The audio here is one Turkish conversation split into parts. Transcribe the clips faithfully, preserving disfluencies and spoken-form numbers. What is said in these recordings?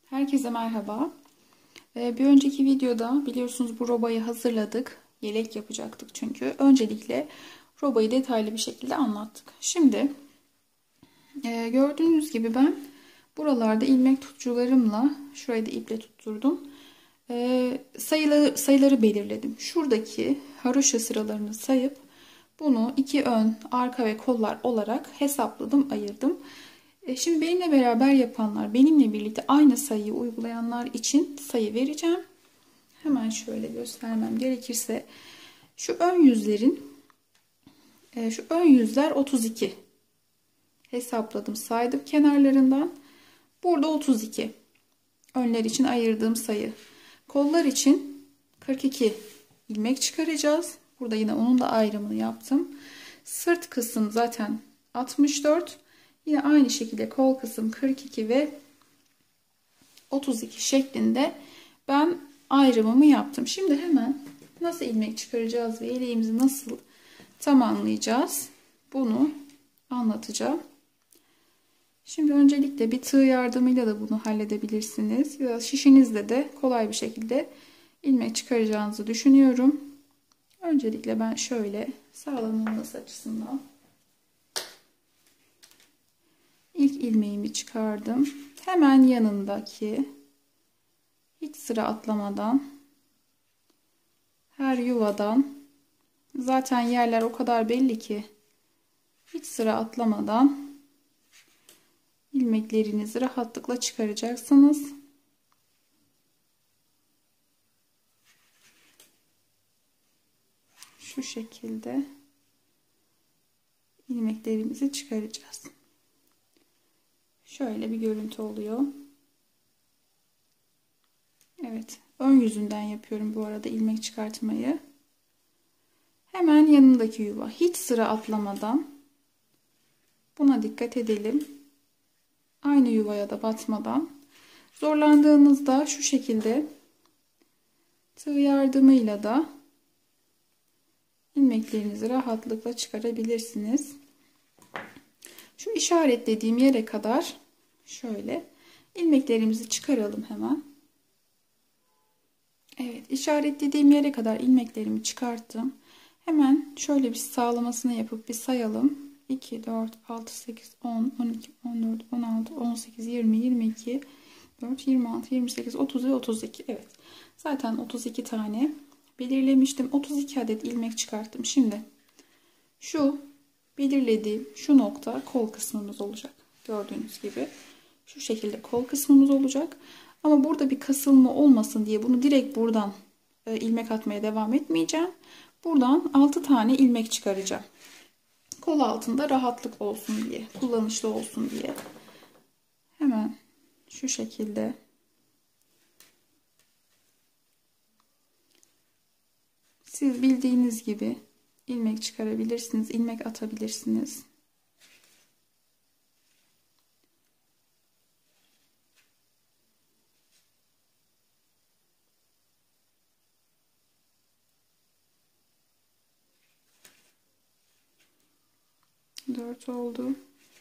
Herkese merhaba. Ee, bir önceki videoda biliyorsunuz bu robayı hazırladık. Yelek yapacaktık çünkü. Öncelikle robayı detaylı bir şekilde anlattık. Şimdi e, gördüğünüz gibi ben buralarda ilmek tutcularımla şurayı da iple tutturdum. E, sayıları, sayıları belirledim. Şuradaki haroşa sıralarını sayıp bunu iki ön, arka ve kollar olarak hesapladım, ayırdım. Şimdi benimle beraber yapanlar, benimle birlikte aynı sayıyı uygulayanlar için sayı vereceğim. Hemen şöyle göstermem gerekirse şu ön yüzlerin şu ön yüzler otuz iki. Hesapladım, saydım kenarlarından. Burada otuz iki. Önler için ayırdığım sayı. Kollar için kırk iki ilmek çıkaracağız. Burada yine onun da ayrımını yaptım. Sırt kısım zaten altmış dört. Yine aynı şekilde kol kısım kırk iki ve otuz iki şeklinde ben ayrımımı yaptım. Şimdi hemen nasıl ilmek çıkaracağız ve yeleğimizi nasıl tamamlayacağız bunu anlatacağım. Şimdi öncelikle bir tığ yardımıyla da bunu halledebilirsiniz. Ya şişinizde de kolay bir şekilde ilmek çıkaracağınızı düşünüyorum. Öncelikle ben şöyle sağlam olması açısından İlk ilmeğimi çıkardım. Hemen yanındaki hiç sıra atlamadan her yuvadan zaten yerler o kadar belli ki hiç sıra atlamadan ilmeklerinizi rahatlıkla çıkaracaksınız. Şu şekilde ilmeklerimizi çıkaracağız. Şöyle bir görüntü oluyor. Evet, ön yüzünden yapıyorum bu arada ilmek çıkartmayı. Hemen yanındaki yuva hiç sıra atlamadan buna dikkat edelim. Aynı yuvaya da batmadan. Zorlandığınızda şu şekilde tığ yardımıyla da ilmeklerinizi rahatlıkla çıkarabilirsiniz. Şu işaretlediğim yere kadar şöyle ilmeklerimizi çıkaralım hemen. Evet, işaretlediğim yere kadar ilmeklerimi çıkarttım. Hemen şöyle bir sağlamasını yapıp bir sayalım. iki, dört, altı, sekiz, on, on iki, on dört, on altı, on sekiz, yirmi, yirmi iki, yirmi dört, yirmi altı, yirmi sekiz, otuz ve otuz iki. Evet. Zaten otuz iki tane belirlemiştim. otuz iki adet ilmek çıkarttım. Şimdi şu belirlediğim şu nokta kol kısmımız olacak. Gördüğünüz gibi şu şekilde kol kısmımız olacak. Ama burada bir kasılma olmasın diye bunu direkt buradan e, ilmek atmaya devam etmeyeceğim. Buradan altı tane ilmek çıkaracağım. Kol altında rahatlık olsun diye, kullanışlı olsun diye. Hemen şu şekilde siz bildiğiniz gibi ilmek çıkarabilirsiniz, ilmek atabilirsiniz. dört oldu.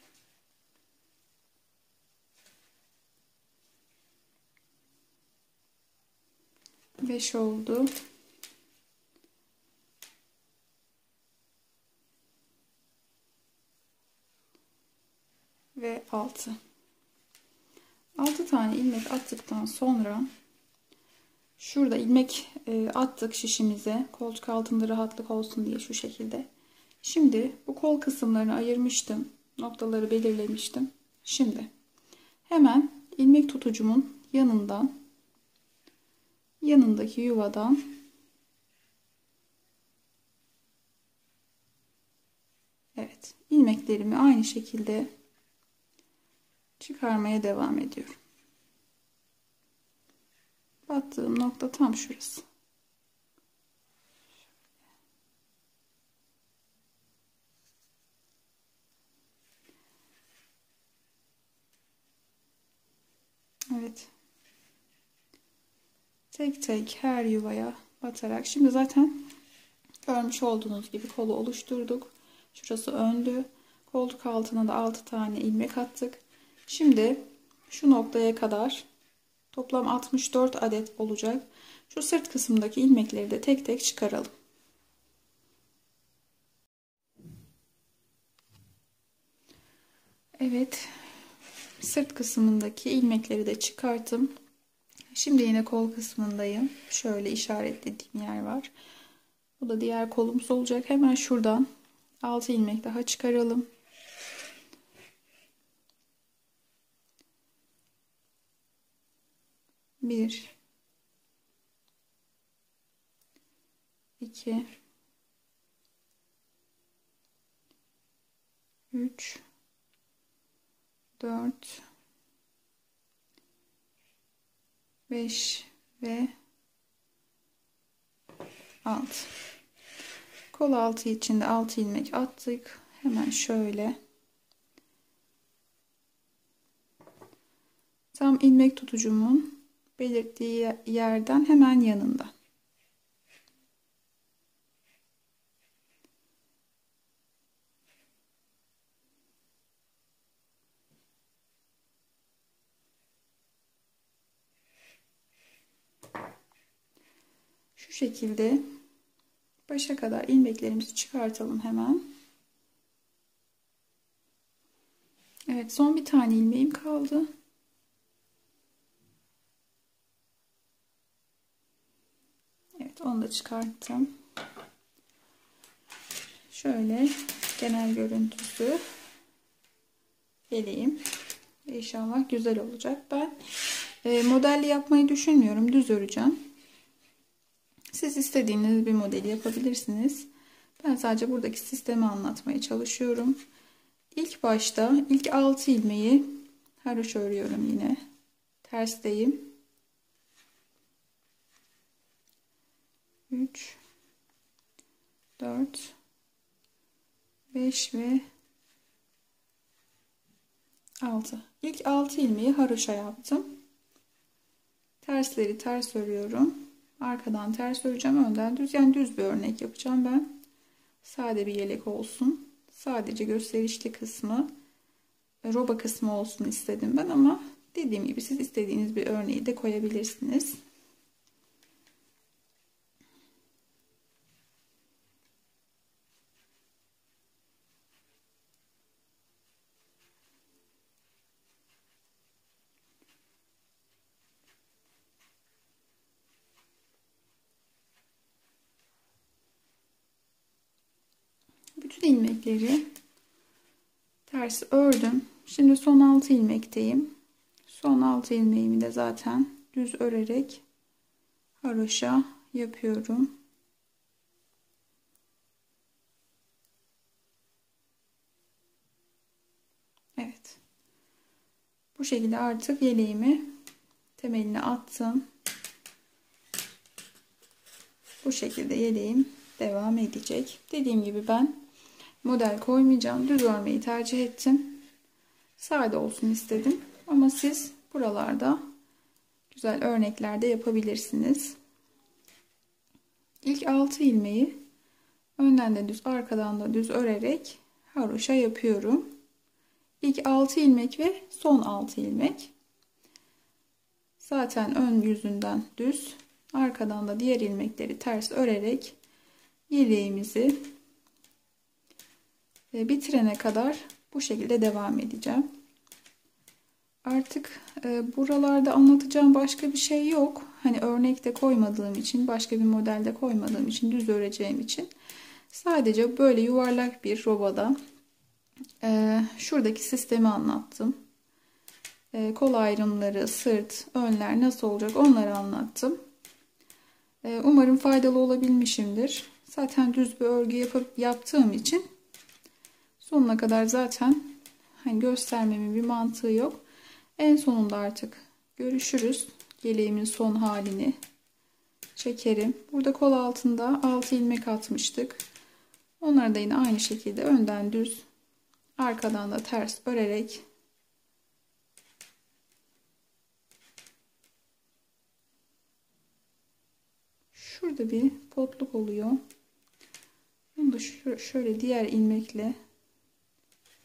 beş oldu. Ve altı. altı tane ilmek attıktan sonra şurada ilmek e, attık şişimize. Koltuk altında rahatlık olsun diye şu şekilde. Şimdi bu kol kısımlarını ayırmıştım. Noktaları belirlemiştim. Şimdi hemen ilmek tutucumun yanından yanındaki yuvadan evet ilmeklerimi aynı şekilde çıkarmaya devam ediyorum. Battığım nokta tam şurası. Evet. Tek tek her yuvaya batarak. Şimdi zaten görmüş olduğunuz gibi kolu oluşturduk. Şurası öndü. Koltuk altına da altı tane ilmek attık. Şimdi şu noktaya kadar Toplam altmış dört adet olacak. Şu sırt kısmındaki ilmekleri de tek tek çıkaralım. Evet, sırt kısmındaki ilmekleri de çıkarttım. Şimdi yine kol kısmındayım. Şöyle işaretlediğim yer var. Bu da diğer kolumuz olacak. Hemen şuradan altı ilmek daha çıkaralım. bir iki üç dört beş ve altı. Kol altı için de altı ilmek attık. Hemen şöyle tam ilmek tutucumun belirttiği yerden hemen yanında. Şu şekilde başa kadar ilmeklerimizi çıkartalım hemen. Evet, son bir tane ilmeğim kaldı. Evet, onu da çıkarttım. Şöyle genel görüntüsü geleyim. İnşallah güzel olacak. Ben e, modelli yapmayı düşünmüyorum. Düz öreceğim. Siz istediğiniz bir modeli yapabilirsiniz. Ben sadece buradaki sistemi anlatmaya çalışıyorum. İlk başta ilk altı ilmeği haroşa örüyorum yine. Tersteyim. üç dört beş ve altı. İlk altı ilmeği haroşa yaptım. Tersleri ters örüyorum. Arkadan ters öreceğim, önden düz. Yani düz bir örnek yapacağım ben. Sade bir yelek olsun. Sadece gösterişli kısmı, roba kısmı olsun istedim ben, ama dediğim gibi siz istediğiniz bir örneği de koyabilirsiniz. Bütün ilmekleri ters ördüm. Şimdi son altı ilmekteyim. Son altı ilmeğimi de zaten düz örerek haroşa yapıyorum. Evet. Bu şekilde artık yeleğimi temeline attım. Bu şekilde yeleğim devam edecek. Dediğim gibi ben model koymayacağım. Düz örmeyi tercih ettim. Sade olsun istedim. Ama siz buralarda güzel örnekler de yapabilirsiniz. İlk altı ilmeği önden de düz, arkadan da düz örerek haroşa yapıyorum. İlk altı ilmek ve son altı ilmek. Zaten ön yüzünden düz, arkadan da diğer ilmekleri ters örerek yeleğimizi bitirene kadar bu şekilde devam edeceğim. Artık e, buralarda anlatacağım başka bir şey yok. Hani örnekte koymadığım için, başka bir modelde koymadığım için, düz öreceğim için sadece böyle yuvarlak bir robada e, şuradaki sistemi anlattım. E, kol ayrımları, sırt, önler nasıl olacak onları anlattım. E, umarım faydalı olabilmişimdir. Zaten düz bir örgü yapıp yaptığım için sonuna kadar zaten hani göstermemin bir mantığı yok. En sonunda artık görüşürüz. Yeleğimin son halini çekerim. Burada kol altında altı ilmek atmıştık. Onları da yine aynı şekilde önden düz, arkadan da ters örerek şurada bir potluk oluyor. Bunu da şöyle diğer ilmekle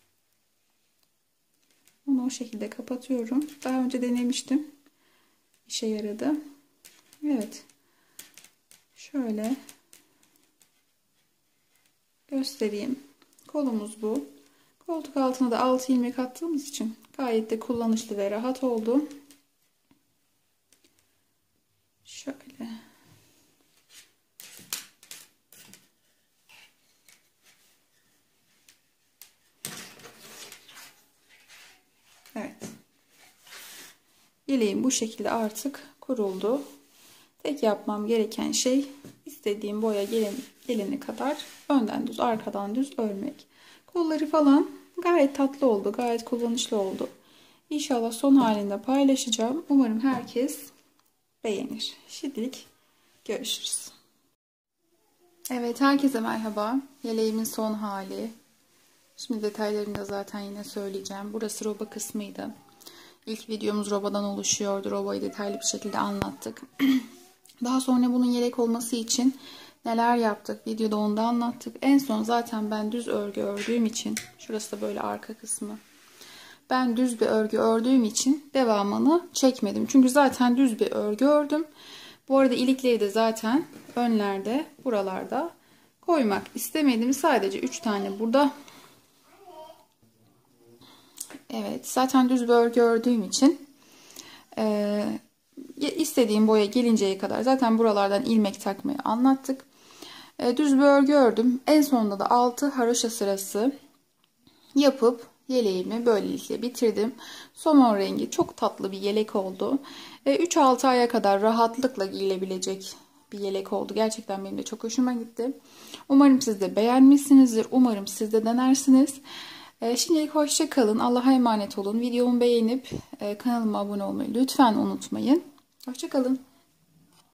onu o şekilde kapatıyorum. Daha önce denemiştim. işe yaradı. Evet. Şöyle göstereyim. Kolumuz bu. Koltuk altına da altı ilmek attığımız için gayet de kullanışlı ve rahat oldu. Şöyle. Evet. Yeleğim bu şekilde artık kuruldu. Tek yapmam gereken şey istediğim boya gelene, gelene kadar önden düz arkadan düz örmek. Kolları falan gayet tatlı oldu. Gayet kullanışlı oldu. İnşallah son halinde paylaşacağım. Umarım herkes beğenir. Şimdilik görüşürüz. Evet, herkese merhaba. Yeleğimin son hali. Şimdi detaylarını da zaten yine söyleyeceğim. Burası roba kısmıydı. İlk videomuz robadan oluşuyordu. Robayı detaylı bir şekilde anlattık. Daha sonra bunun yelek olması için neler yaptık? Videoda onu da anlattık. En son zaten ben düz örgü ördüğüm için, şurası da böyle arka kısmı. Ben düz bir örgü ördüğüm için devamını çekmedim. Çünkü zaten düz bir örgü ördüm. Bu arada ilikleri de zaten önlerde, buralarda koymak istemedim. Sadece üç tane burada. Evet, zaten düz bir örgü ördüğüm için e, istediğim boya gelinceye kadar zaten buralardan ilmek takmayı anlattık. E, düz bir örgü ördüm. En sonunda da altı haroşa sırası yapıp yeleğimi böylelikle bitirdim. Somon rengi çok tatlı bir yelek oldu. E, üç altı aya kadar rahatlıkla giyilebilecek bir yelek oldu. Gerçekten benim de çok hoşuma gitti. Umarım siz de beğenmişsinizdir. Umarım siz de denersiniz. Şimdilik hoşça kalın. Allah'a emanet olun. Videomu beğenip kanalıma abone olmayı lütfen unutmayın. Hoşça kalın.